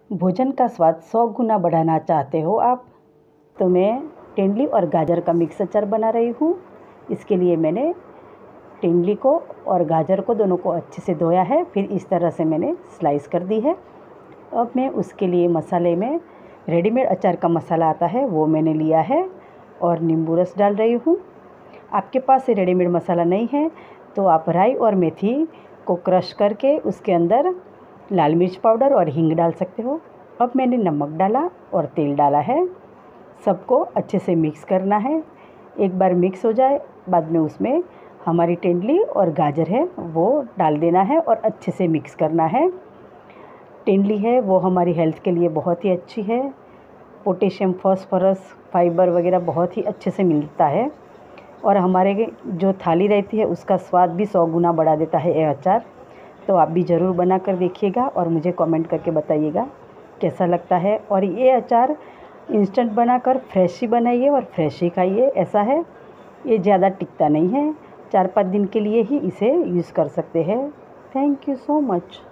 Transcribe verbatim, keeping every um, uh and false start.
भोजन का स्वाद सौ गुना बढ़ाना चाहते हो आप, तो मैं टेंडली और गाजर का मिक्स अचार बना रही हूँ। इसके लिए मैंने टेंडली को और गाजर को दोनों को अच्छे से धोया है, फिर इस तरह से मैंने स्लाइस कर दी है। अब मैं उसके लिए मसाले में रेडीमेड अचार का मसाला आता है वो मैंने लिया है और नींबू रस डाल रही हूँ। आपके पास ये रेडीमेड मसाला नहीं है तो आप राई और मेथी को क्रश करके उसके अंदर लाल मिर्च पाउडर और हींग डाल सकते हो। अब मैंने नमक डाला और तेल डाला है। सबको अच्छे से मिक्स करना है। एक बार मिक्स हो जाए बाद में उसमें हमारी टेंडली और गाजर है वो डाल देना है और अच्छे से मिक्स करना है। टेंडली है वो हमारी हेल्थ के लिए बहुत ही अच्छी है। पोटेशियम, फॉस्फोरस, फाइबर वगैरह बहुत ही अच्छे से मिलता है और हमारे जो थाली रहती है उसका स्वाद भी सौ गुना बढ़ा देता है ये अचार। तो आप भी ज़रूर बना कर देखिएगा और मुझे कमेंट करके बताइएगा कैसा लगता है। और ये अचार इंस्टेंट बनाकर फ्रेश ही बनाइए और फ्रेश ही खाइए। ऐसा है ये ज़्यादा टिकता नहीं है, चार पाँच दिन के लिए ही इसे यूज़ कर सकते हैं। Thank you so much.